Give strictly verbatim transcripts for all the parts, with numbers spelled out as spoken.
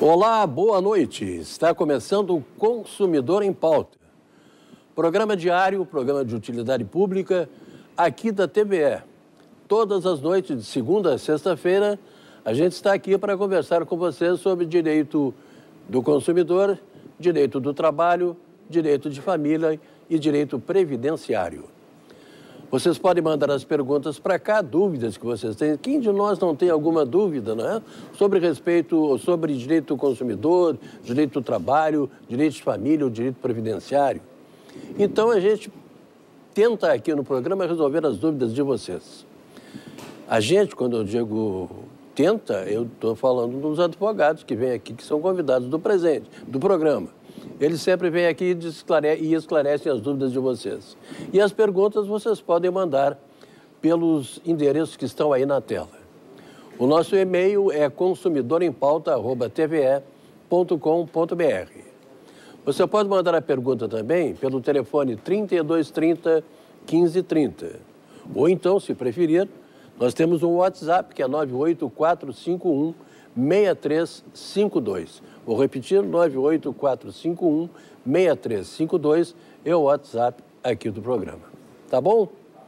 Olá, boa noite. Está começando o Consumidor em Pauta. Programa diário, programa de utilidade pública, aqui da T V E. Todas as noites, de segunda a sexta-feira, a gente está aqui para conversar com vocês sobre direito do consumidor, direito do trabalho, direito de família e direito previdenciário. Vocês podem mandar as perguntas para cá, dúvidas que vocês têm. Quem de nós não tem alguma dúvida, não é? Sobre respeito, sobre direito do consumidor, direito do trabalho, direito de família, o direito previdenciário. Então, a gente tenta aqui no programa resolver as dúvidas de vocês. A gente, quando eu digo tenta, eu estou falando dos advogados que vêm aqui, que são convidados do presente, do programa. Eles sempre vêm aqui e, esclare e esclarecem as dúvidas de vocês. E as perguntas vocês podem mandar pelos endereços que estão aí na tela. O nosso e-mail é consumidor em pauta arroba t v e ponto com ponto b r. Você pode mandar a pergunta também pelo telefone trinta e dois trinta, quinze trinta. Ou então, se preferir, nós temos um WhatsApp que é nove oito quatro cinco um, seis três cinco dois. Vou repetir, nove oito quatro cinco um, seis três cinco dois é o WhatsApp aqui do programa. Tá bom?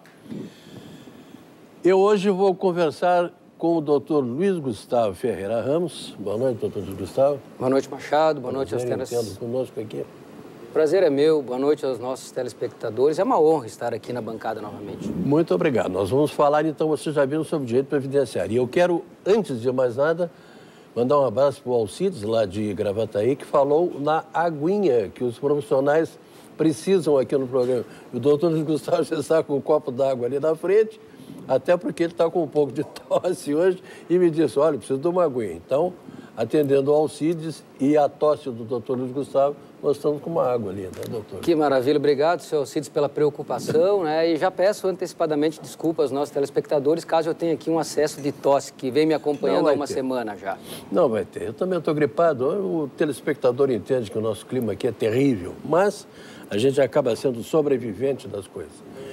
Eu hoje vou conversar com o doutor Luiz Gustavo Ferreira Ramos. Boa noite, doutor Luiz Gustavo. Boa noite, Machado. Boa noite aos teles... conosco aqui. Prazer é meu. Boa noite aos nossos telespectadores. É uma honra estar aqui na bancada novamente. Muito obrigado. Nós vamos falar, então, vocês já viram sobre direito previdenciário. E eu quero, antes de mais nada, mandar um abraço para o Alcides, lá de Gravataí, que falou na aguinha que os profissionais precisam aqui no programa. O doutor Luiz Gustavo já está com um copo d'água ali na frente, até porque ele está com um pouco de tosse hoje, e me disse, olha, preciso de uma aguinha. Então, atendendo ao Alcides e a tosse do doutor Luiz Gustavo, nós estamos com uma água ali, né, doutor? Que maravilha. Obrigado, senhor Alcides, pela preocupação, né? E já peço antecipadamente desculpas aos nossos telespectadores, caso eu tenha aqui um acesso de tosse, que vem me acompanhando há uma ter. semana já. Não vai ter. Eu também estou gripado. O telespectador entende que o nosso clima aqui é terrível, mas a gente acaba sendo sobrevivente das coisas.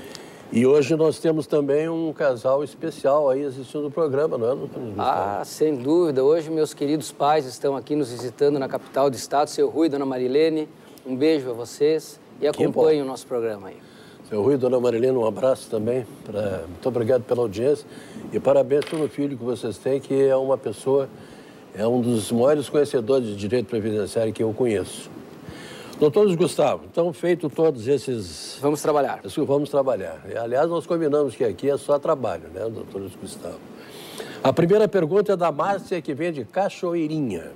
E hoje nós temos também um casal especial aí assistindo o programa, não é, doutor Gustavo? Ah, sem dúvida. Hoje meus queridos pais estão aqui nos visitando na capital do estado, seu Rui e dona Marilene. Um beijo a vocês e acompanhem o nosso programa aí. Seu Rui e dona Marilene, um abraço também. Pra... Muito obrigado pela audiência e parabéns pelo filho que vocês têm, que é uma pessoa, é um dos maiores conhecedores de direito previdenciário que eu conheço. Doutor Luiz Gustavo, então, feito todos esses... Vamos trabalhar. Vamos trabalhar. Aliás, nós combinamos que aqui é só trabalho, né, doutor Luiz Gustavo? A primeira pergunta é da Márcia, que vem de Cachoeirinha.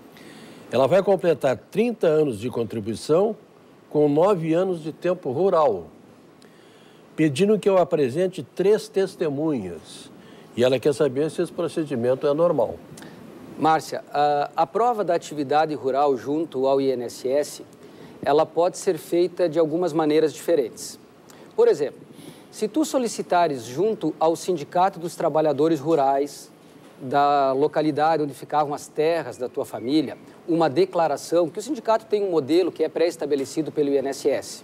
Ela vai completar trinta anos de contribuição com nove anos de tempo rural, pedindo que eu apresente três testemunhas. E ela quer saber se esse procedimento é normal. Márcia, a, a prova da atividade rural junto ao I N S S, ela pode ser feita de algumas maneiras diferentes. Por exemplo, se tu solicitares junto ao Sindicato dos Trabalhadores Rurais da localidade onde ficavam as terras da tua família, uma declaração, que o sindicato tem um modelo que é pré-estabelecido pelo I N S S,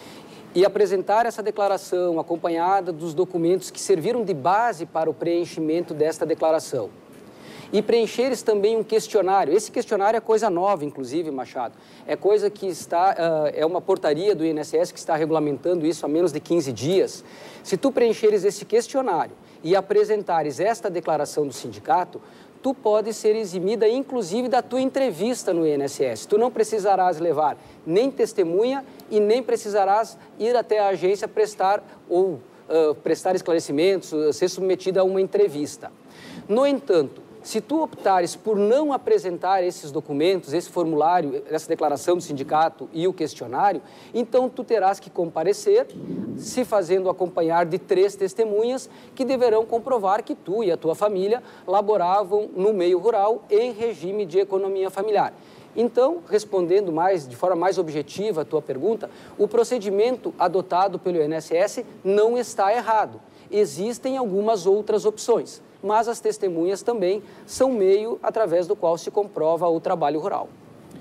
e apresentar essa declaração acompanhada dos documentos que serviram de base para o preenchimento desta declaração. E preencheres também um questionário. Esse questionário é coisa nova, inclusive, Machado. É coisa que está, uh, é uma portaria do I N S S que está regulamentando isso há menos de quinze dias. Se tu preencheres esse questionário e apresentares esta declaração do sindicato, tu podes ser eximida, inclusive, da tua entrevista no I N S S. Tu não precisarás levar nem testemunha e nem precisarás ir até a agência prestar ou uh, prestar esclarecimentos, uh, ser submetida a uma entrevista. No entanto, se tu optares por não apresentar esses documentos, esse formulário, essa declaração do sindicato e o questionário, então tu terás que comparecer, se fazendo acompanhar de três testemunhas que deverão comprovar que tu e a tua família laboravam no meio rural em regime de economia familiar. Então, respondendo mais, de forma mais objetiva a tua pergunta, o procedimento adotado pelo I N S S não está errado. Existem algumas outras opções, mas as testemunhas também são meio através do qual se comprova o trabalho rural.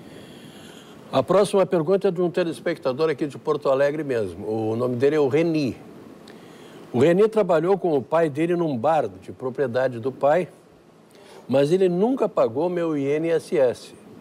A próxima pergunta é de um telespectador aqui de Porto Alegre mesmo. O nome dele é o Reni. O Reni trabalhou com o pai dele num bar de propriedade do pai, mas ele nunca pagou meu I N S S.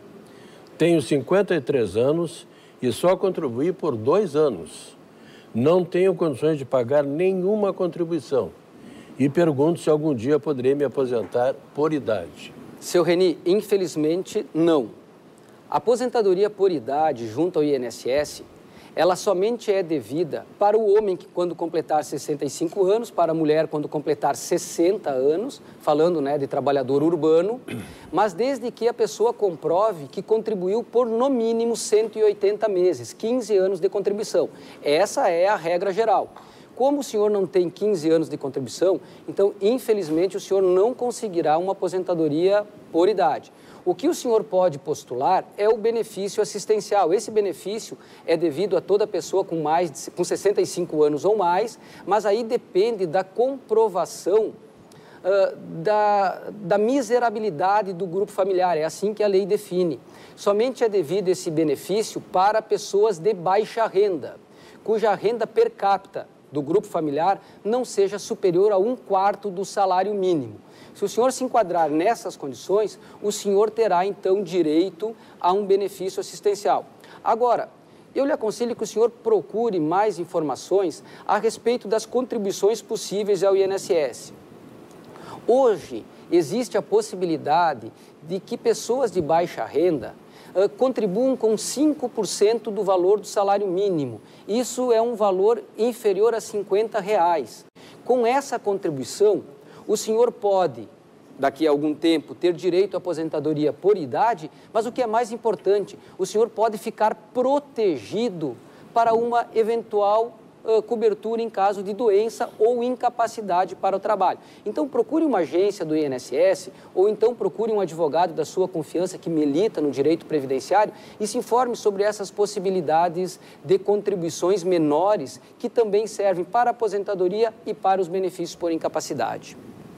Tenho cinquenta e três anos e só contribuí por dois anos. Não tenho condições de pagar nenhuma contribuição. E pergunto se algum dia poderei me aposentar por idade. Seu Reni, infelizmente, não. A aposentadoria por idade junto ao I N S S, ela somente é devida para o homem que quando completar sessenta e cinco anos, para a mulher quando completar sessenta anos, falando, né, de trabalhador urbano, mas desde que a pessoa comprove que contribuiu por no mínimo cento e oitenta meses, quinze anos de contribuição. Essa é a regra geral. Como o senhor não tem quinze anos de contribuição, então, infelizmente, o senhor não conseguirá uma aposentadoria por idade. O que o senhor pode postular é o benefício assistencial. Esse benefício é devido a toda pessoa com, mais de, com sessenta e cinco anos ou mais, mas aí depende da comprovação uh, da, da miserabilidade do grupo familiar. É assim que a lei define. Somente é devido esse benefício para pessoas de baixa renda, cuja renda per capita do grupo familiar não seja superior a um quarto do salário mínimo. Se o senhor se enquadrar nessas condições, o senhor terá, então, direito a um benefício assistencial. Agora, eu lhe aconselho que o senhor procure mais informações a respeito das contribuições possíveis ao I N S S. Hoje, existe a possibilidade de que pessoas de baixa renda uh, contribuam com cinco por cento do valor do salário mínimo. Isso é um valor inferior a cinquenta reais. Com essa contribuição, o senhor pode, daqui a algum tempo, ter direito à aposentadoria por idade, mas o que é mais importante, o senhor pode ficar protegido para uma eventual uh, cobertura em caso de doença ou incapacidade para o trabalho. Então, procure uma agência do I N S S ou então procure um advogado da sua confiança que milita no direito previdenciário e se informe sobre essas possibilidades de contribuições menores que também servem para a aposentadoria e para os benefícios por incapacidade.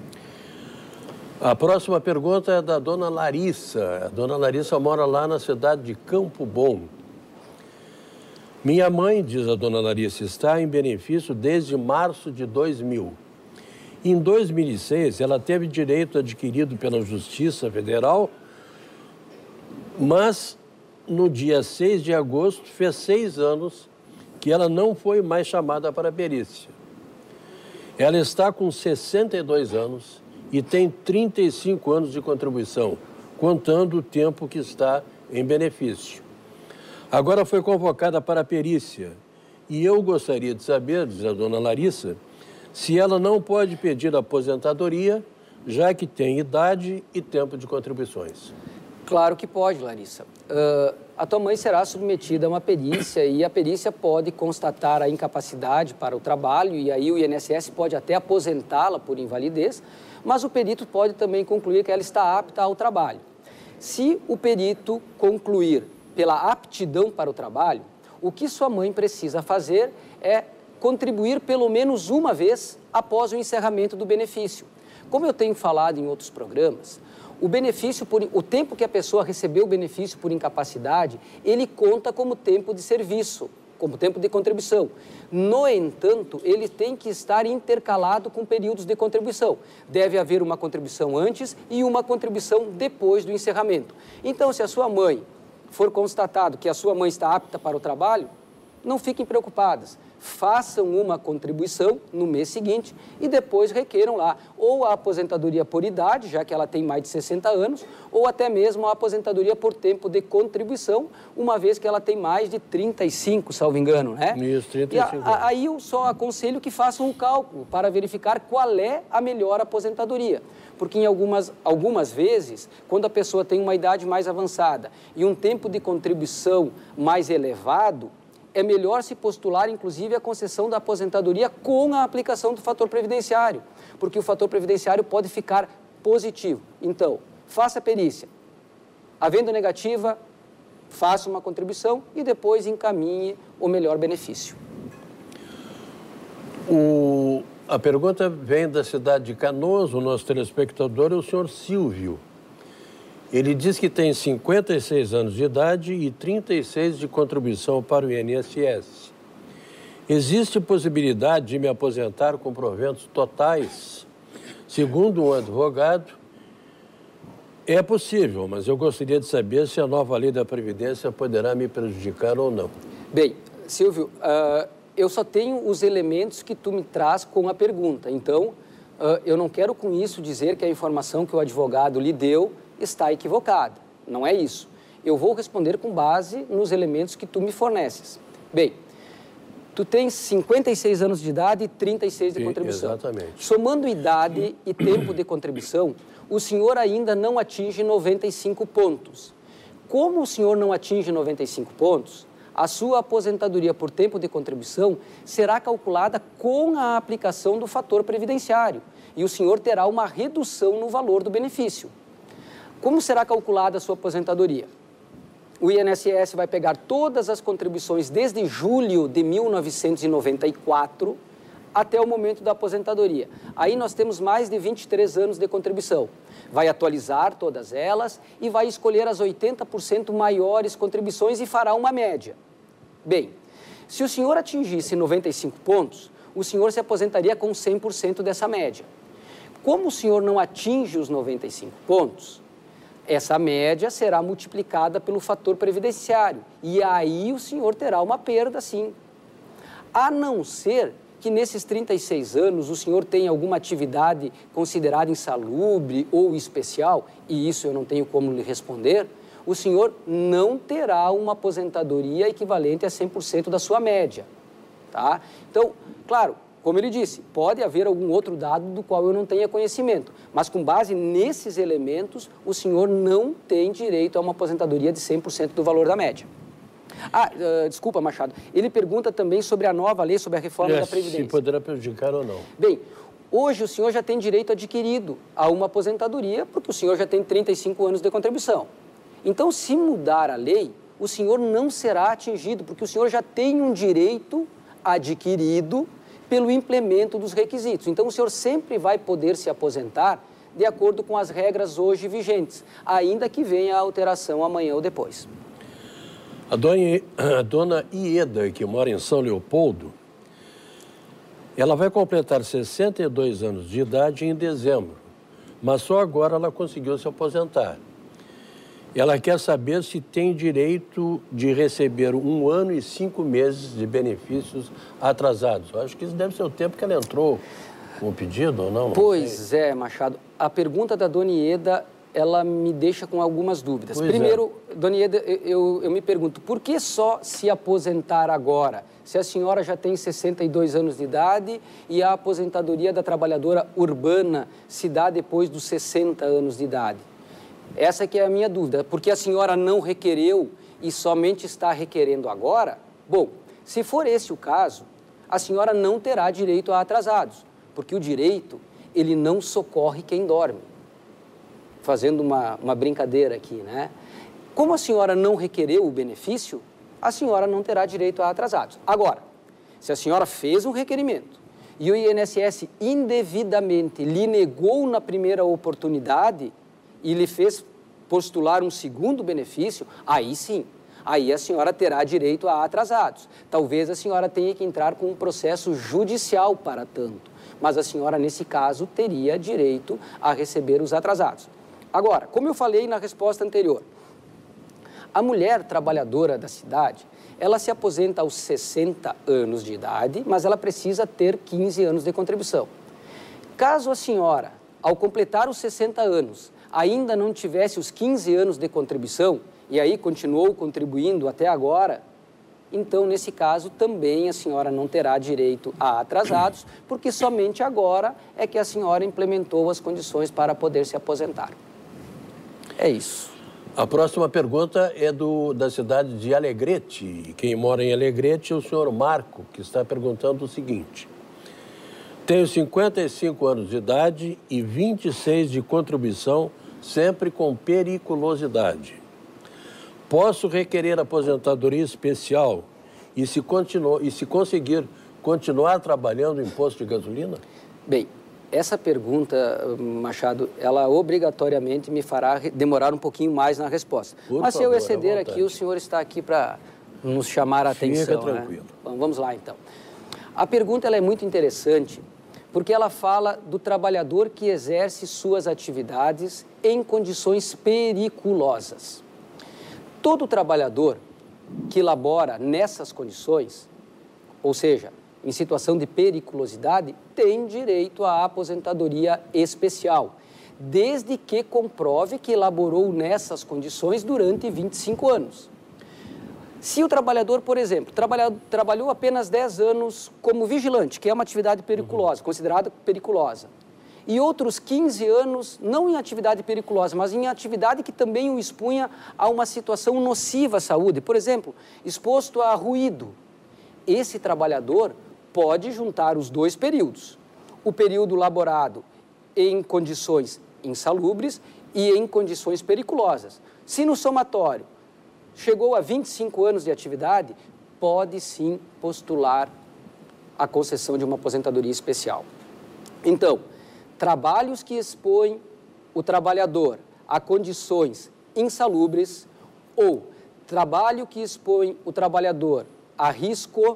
A próxima pergunta é da dona Larissa. A dona Larissa mora lá na cidade de Campo Bom. Minha mãe, diz a dona Larissa, está em benefício desde março de dois mil. Em dois mil e seis, ela teve direito adquirido pela Justiça Federal, mas no dia seis de agosto fez seis anos que ela não foi mais chamada para a perícia. Ela está com sessenta e dois anos e tem trinta e cinco anos de contribuição, contando o tempo que está em benefício. Agora foi convocada para a perícia e eu gostaria de saber, diz a dona Larissa, se ela não pode pedir aposentadoria, já que tem idade e tempo de contribuições. Claro que pode, Larissa. Uh, a tua mãe será submetida a uma perícia e a perícia pode constatar a incapacidade para o trabalho e aí o I N S S pode até aposentá-la por invalidez, mas o perito pode também concluir que ela está apta ao trabalho. Se o perito concluir pela aptidão para o trabalho, o que sua mãe precisa fazer é contribuir pelo menos uma vez após o encerramento do benefício. Como eu tenho falado em outros programas, o benefício por, o tempo que a pessoa recebeu o benefício por incapacidade, ele conta como tempo de serviço, como tempo de contribuição. No entanto, ele tem que estar intercalado com períodos de contribuição. Deve haver uma contribuição antes e uma contribuição depois do encerramento. Então, se a sua mãe for constatado que a sua mãe está apta para o trabalho, não fiquem preocupadas. Façam uma contribuição no mês seguinte e depois requeram lá ou a aposentadoria por idade, já que ela tem mais de sessenta anos, ou até mesmo a aposentadoria por tempo de contribuição, uma vez que ela tem mais de trinta e cinco, salvo engano, né? Isso, trinta e cinco. E a, a, aí eu só aconselho que façam um cálculo para verificar qual é a melhor aposentadoria. Porque em algumas, algumas vezes, quando a pessoa tem uma idade mais avançada e um tempo de contribuição mais elevado, é melhor se postular, inclusive, a concessão da aposentadoria com a aplicação do fator previdenciário, porque o fator previdenciário pode ficar positivo. Então, faça a perícia. Havendo negativa, faça uma contribuição e depois encaminhe o melhor benefício. O... A pergunta vem da cidade de Canoas, o nosso telespectador é o senhor Silvio. Ele diz que tem cinquenta e seis anos de idade e trinta e seis de contribuição para o I N S S. Existe possibilidade de me aposentar com proventos totais? Segundo um advogado, É possível, mas eu gostaria de saber se a nova lei da Previdência poderá me prejudicar ou não. Bem, Silvio, uh, eu só tenho os elementos que tu me traz com a pergunta. Então, uh, eu não quero com isso dizer que a informação que o advogado lhe deu está equivocada. Não é isso. Eu vou responder com base nos elementos que tu me forneces. Bem, tu tens cinquenta e seis anos de idade e trinta e seis de contribuição. Exatamente. Somando idade e tempo de contribuição, o senhor ainda não atinge noventa e cinco pontos. Como o senhor não atinge noventa e cinco pontos, a sua aposentadoria por tempo de contribuição será calculada com a aplicação do fator previdenciário e o senhor terá uma redução no valor do benefício. Como será calculada a sua aposentadoria? O I N S S vai pegar todas as contribuições desde julho de mil novecentos e noventa e quatro até o momento da aposentadoria. Aí nós temos mais de vinte e três anos de contribuição. Vai atualizar todas elas e vai escolher as oitenta por cento maiores contribuições e fará uma média. Bem, se o senhor atingisse noventa e cinco pontos, o senhor se aposentaria com cem por cento dessa média. Como o senhor não atinge os noventa e cinco pontos, essa média será multiplicada pelo fator previdenciário e aí o senhor terá uma perda, sim. A não ser que nesses trinta e seis anos o senhor tenha alguma atividade considerada insalubre ou especial, e isso eu não tenho como lhe responder, o senhor não terá uma aposentadoria equivalente a cem por cento da sua média, tá? Então, claro, como ele disse, pode haver algum outro dado do qual eu não tenha conhecimento, mas com base nesses elementos, o senhor não tem direito a uma aposentadoria de cem por cento do valor da média. Ah, uh, desculpa, Machado, ele pergunta também sobre a nova lei, sobre a reforma é, da Previdência. Se poderá prejudicar ou não. Bem, hoje o senhor já tem direito adquirido a uma aposentadoria, porque o senhor já tem trinta e cinco anos de contribuição. Então, se mudar a lei, o senhor não será atingido, porque o senhor já tem um direito adquirido pelo implemento dos requisitos. Então, o senhor sempre vai poder se aposentar de acordo com as regras hoje vigentes, ainda que venha a alteração amanhã ou depois. A dona, a dona Ieda, que mora em São Leopoldo, ela vai completar sessenta e dois anos de idade em dezembro, mas só agora ela conseguiu se aposentar. Ela quer saber se tem direito de receber um ano e cinco meses de benefícios atrasados. Eu acho que isso deve ser o tempo que ela entrou com o pedido ou não? não pois sei. é, Machado. A pergunta da dona Ieda, ela me deixa com algumas dúvidas. Pois Primeiro, é. dona Ieda, eu, eu me pergunto, por que só se aposentar agora? Se a senhora já tem sessenta e dois anos de idade e a aposentadoria da trabalhadora urbana se dá depois dos sessenta anos de idade? Essa que é a minha dúvida, porque a senhora não requereu e somente está requerendo agora? Bom, se for esse o caso, a senhora não terá direito a atrasados, porque o direito, ele não socorre quem dorme. Fazendo uma, uma brincadeira aqui, né? Como a senhora não requereu o benefício, a senhora não terá direito a atrasados. Agora, se a senhora fez um requerimento e o I N S S indevidamente lhe negou na primeira oportunidade e lhe fez postular um segundo benefício, aí sim, aí a senhora terá direito a atrasados. Talvez a senhora tenha que entrar com um processo judicial para tanto, mas a senhora, nesse caso, teria direito a receber os atrasados. Agora, como eu falei na resposta anterior, a mulher trabalhadora da cidade, ela se aposenta aos sessenta anos de idade, mas ela precisa ter quinze anos de contribuição. Caso a senhora, ao completar os sessenta anos, ainda não tivesse os quinze anos de contribuição e aí continuou contribuindo até agora, então, nesse caso, também a senhora não terá direito a atrasados, porque somente agora é que a senhora implementou as condições para poder se aposentar. É isso. A próxima pergunta é do, da cidade de Alegrete. Quem mora em Alegrete é o senhor Marco, que está perguntando o seguinte. Tenho cinquenta e cinco anos de idade e vinte e seis de contribuição, sempre com periculosidade. Posso requerer aposentadoria especial e se, continuo, e se conseguir continuar trabalhando em posto de gasolina? Bem, essa pergunta, Machado, ela obrigatoriamente me fará demorar um pouquinho mais na resposta. Por Mas favor, se eu exceder aqui, o senhor está aqui para nos chamar a Fica atenção. tranquilo. Né? Bom, vamos lá, então. A pergunta ela é muito interessante, porque ela fala do trabalhador que exerce suas atividades em condições periculosas. Todo trabalhador que labora nessas condições, ou seja, em situação de periculosidade, tem direito à aposentadoria especial, desde que comprove que laborou nessas condições durante vinte e cinco anos. Se o trabalhador, por exemplo, trabalha, trabalhou apenas dez anos como vigilante, que é uma atividade periculosa, considerada periculosa, e outros quinze anos não em atividade periculosa, mas em atividade que também o expunha a uma situação nociva à saúde, por exemplo, exposto a ruído, esse trabalhador pode juntar os dois períodos, o período laborado em condições insalubres e em condições periculosas. Se no somatório chegou a vinte e cinco anos de atividade, pode sim postular a concessão de uma aposentadoria especial. Então, trabalhos que expõem o trabalhador a condições insalubres ou trabalho que expõe o trabalhador a risco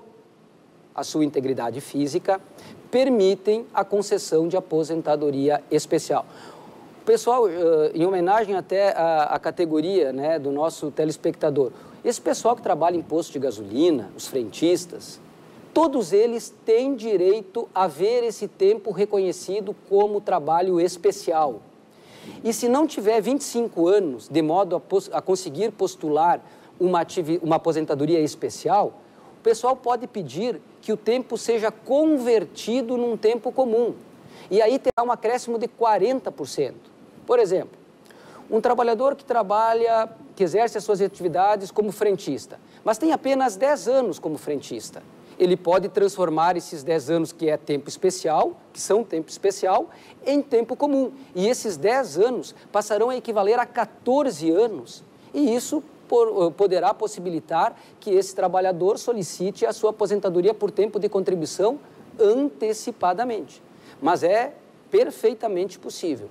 à sua integridade física, permitem a concessão de aposentadoria especial. Pessoal, em homenagem até à, à categoria, né, do nosso telespectador, esse pessoal que trabalha em posto de gasolina, os frentistas, todos eles têm direito a ver esse tempo reconhecido como trabalho especial. E se não tiver vinte e cinco anos, de modo a, a conseguir postular uma, ativi, uma aposentadoria especial, o pessoal pode pedir que o tempo seja convertido num tempo comum. E aí terá um acréscimo de quarenta por cento. Por exemplo, um trabalhador que trabalha, que exerce as suas atividades como frentista, mas tem apenas dez anos como frentista. Ele pode transformar esses dez anos, que é tempo especial, que são tempo especial, em tempo comum. E esses dez anos passarão a equivaler a quatorze anos. E isso por, poderá possibilitar que esse trabalhador solicite a sua aposentadoria por tempo de contribuição antecipadamente. Mas é perfeitamente possível.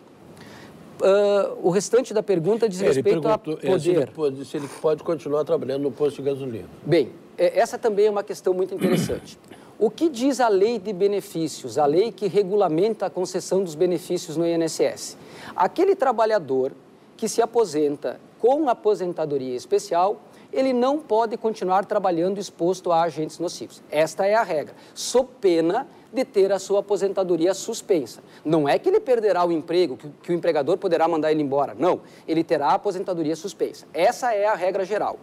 Uh, o restante da pergunta diz ele respeito a poder. Se ele, pode, se ele pode continuar trabalhando no posto de gasolina. Bem, essa também é uma questão muito interessante. O que diz a lei de benefícios, a lei que regulamenta a concessão dos benefícios no I N S S? Aquele trabalhador que se aposenta com aposentadoria especial, ele não pode continuar trabalhando exposto a agentes nocivos. Esta é a regra, sob pena de ter a sua aposentadoria suspensa. Não é que ele perderá o emprego, que, que o empregador poderá mandar ele embora. Não, ele terá a aposentadoria suspensa. Essa é a regra geral.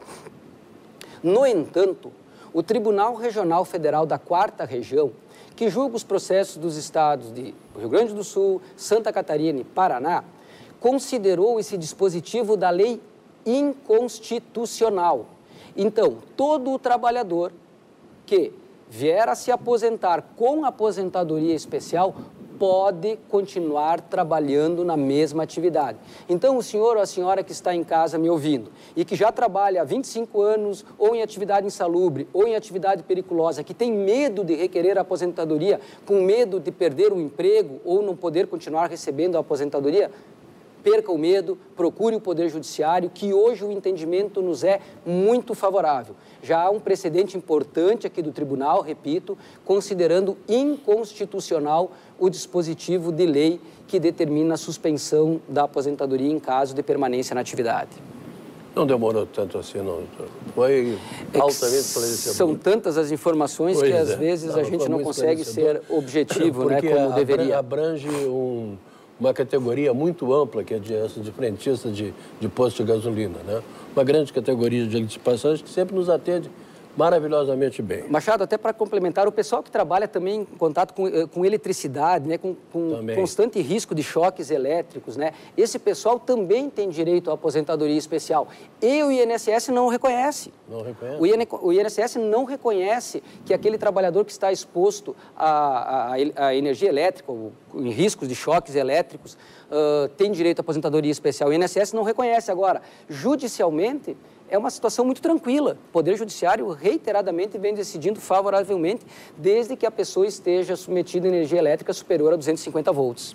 No entanto, o Tribunal Regional Federal da Quarta Região, que julga os processos dos estados de Rio Grande do Sul, Santa Catarina e Paraná, considerou esse dispositivo da lei inconstitucional. Então, todo o trabalhador que vier a se aposentar com aposentadoria especial pode continuar trabalhando na mesma atividade. Então, o senhor ou a senhora que está em casa me ouvindo e que já trabalha há vinte e cinco anos ou em atividade insalubre ou em atividade periculosa, que tem medo de requerer a aposentadoria, com medo de perder o emprego ou não poder continuar recebendo a aposentadoria, perca o medo, procure o Poder Judiciário, que hoje o entendimento nos é muito favorável. Já há um precedente importante aqui do tribunal, repito, considerando inconstitucional o dispositivo de lei que determina a suspensão da aposentadoria em caso de permanência na atividade. Não demorou tanto assim, não. Foi altamente esclarecedor. São tantas as informações pois que, às é. vezes, não, a gente não consegue ser objetivo, né, como deveria. Abrange um... uma categoria muito ampla, que é de, essa de frentista de, de posto de gasolina, né? Uma grande categoria de passagem que sempre nos atende maravilhosamente bem. Machado, até para complementar, o pessoal que trabalha também em contato com, com eletricidade, né, com, com constante risco de choques elétricos, né, esse pessoal também tem direito à aposentadoria especial. E o I N S S não o reconhece. Não reconhece? O, IN, o I N S S não reconhece que aquele trabalhador que está exposto à, à, à energia elétrica, ou em riscos de choques elétricos, uh, tem direito à aposentadoria especial. O I N S S não reconhece. Agora, judicialmente, é uma situação muito tranquila. O Poder Judiciário reiteradamente vem decidindo favoravelmente, desde que a pessoa esteja submetida a energia elétrica superior a duzentos e cinquenta volts.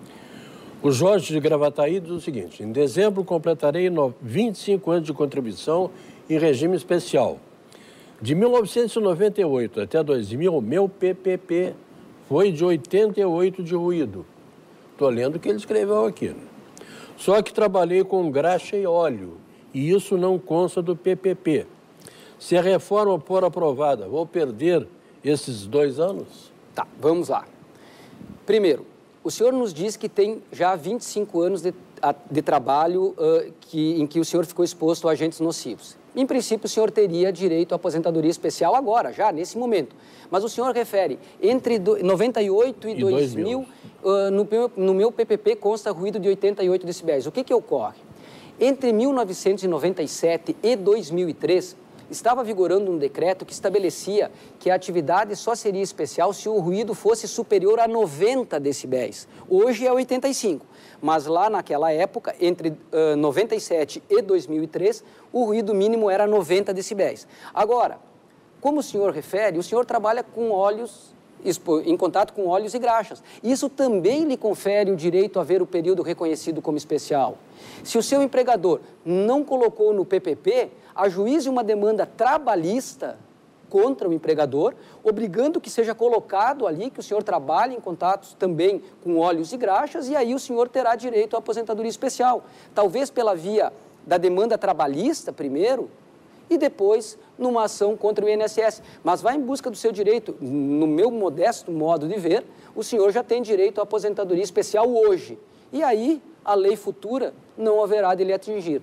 O Jorge de Gravataí diz o seguinte: em dezembro completarei vinte e cinco anos de contribuição em regime especial. De mil novecentos e noventa e oito até dois mil, meu P P P foi de oitenta e oito de ruído. Estou lendo o que ele escreveu aqui. Só que trabalhei com graxa e óleo, e isso não consta do P P P. Se a reforma for aprovada, vou perder esses dois anos? Tá, vamos lá. Primeiro, o senhor nos diz que tem já vinte e cinco anos de, de trabalho uh, que, em que o senhor ficou exposto a agentes nocivos. Em princípio, o senhor teria direito à aposentadoria especial agora, já, nesse momento. Mas o senhor refere, entre do, noventa e oito e, e dois mil, uh, no, no meu P P P consta ruído de oitenta e oito decibéis. O que que ocorre? Entre mil novecentos e noventa e sete e dois mil e três, estava vigorando um decreto que estabelecia que a atividade só seria especial se o ruído fosse superior a noventa decibéis. Hoje é oitenta e cinco, mas lá naquela época, entre uh, noventa e sete e dois mil e três, o ruído mínimo era noventa decibéis. Agora, como o senhor refere, o senhor trabalha com óleos, em contato com óleos e graxas. Isso também lhe confere o direito a ver o período reconhecido como especial. Se o seu empregador não colocou no P P P, ajuize uma demanda trabalhista contra o empregador, obrigando que seja colocado ali que o senhor trabalhe em contatos também com óleos e graxas, e aí o senhor terá direito à aposentadoria especial. Talvez pela via da demanda trabalhista primeiro, e depois numa ação contra o I N S S. Mas vá em busca do seu direito. No meu modesto modo de ver, o senhor já tem direito à aposentadoria especial hoje. E aí, a lei futura não haverá de lhe atingir.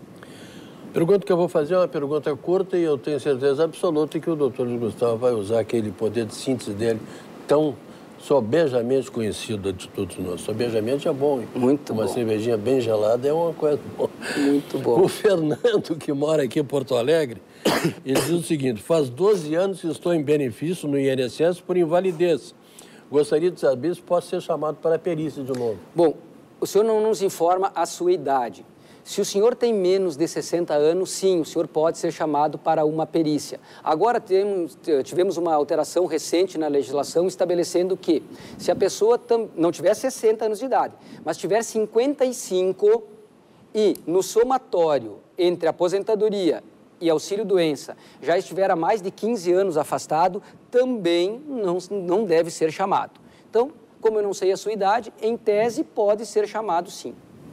A pergunta que eu vou fazer é uma pergunta curta e eu tenho certeza absoluta que o doutor Gustavo vai usar aquele poder de síntese dele tão sobejamente conhecido de todos nós. Sobejamente é bom, hein? Muito uma bom. cervejinha bem gelada é uma coisa boa. Muito bom. O Fernando, que mora aqui em Porto Alegre, ele diz o seguinte: faz doze anos que estou em benefício no I N S S por invalidez. Gostaria de saber se posso ser chamado para a perícia de novo. Bom, o senhor não nos informa a sua idade. Se o senhor tem menos de sessenta anos, sim, o senhor pode ser chamado para uma perícia. Agora temos, tivemos uma alteração recente na legislação estabelecendo que, se a pessoa tam, não tiver sessenta anos de idade, mas tiver cinquenta e cinco e no somatório entre aposentadoria e auxílio-doença já estiver há mais de quinze anos afastado, também não, não deve ser chamado. Então, como eu não sei a sua idade, em tese pode ser chamado sim.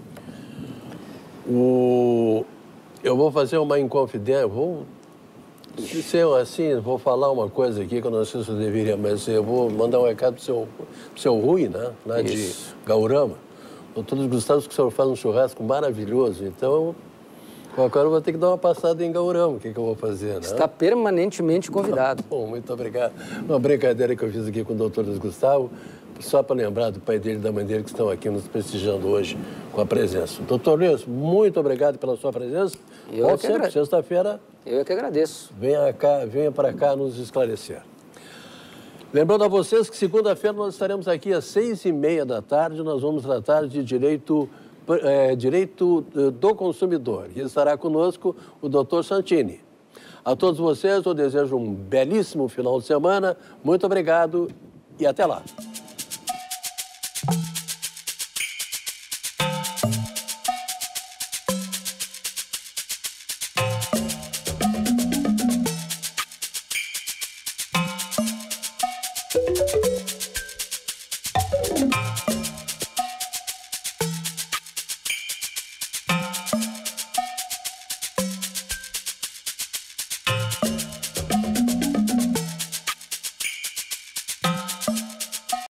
O... Eu vou fazer uma inconfidência, vou ser assim, vou falar uma coisa aqui que eu não sei se eu deveria, mas eu vou mandar um recado para o seu, pro seu Rui, né, lá de Gaurama. Doutor Gustavo, que o senhor faz um churrasco maravilhoso, então agora eu vou ter que dar uma passada em Gaurama, o que, que eu vou fazer, né? Está permanentemente convidado. Bom, muito obrigado. Uma brincadeira que eu fiz aqui com o doutor Gustavo, só para lembrar do pai dele e da mãe dele que estão aqui nos prestigiando hoje com a presença. Doutor Luiz, muito obrigado pela sua presença. Eu Volte sempre, sexta-feira. Eu é que agradeço. Venha, cá, venha para cá nos esclarecer. Lembrando a vocês que segunda-feira nós estaremos aqui às seis e meia da tarde, nós vamos tratar de direito, é, direito do consumidor. E estará conosco o doutor Santini. A todos vocês eu desejo um belíssimo final de semana, muito obrigado e até lá.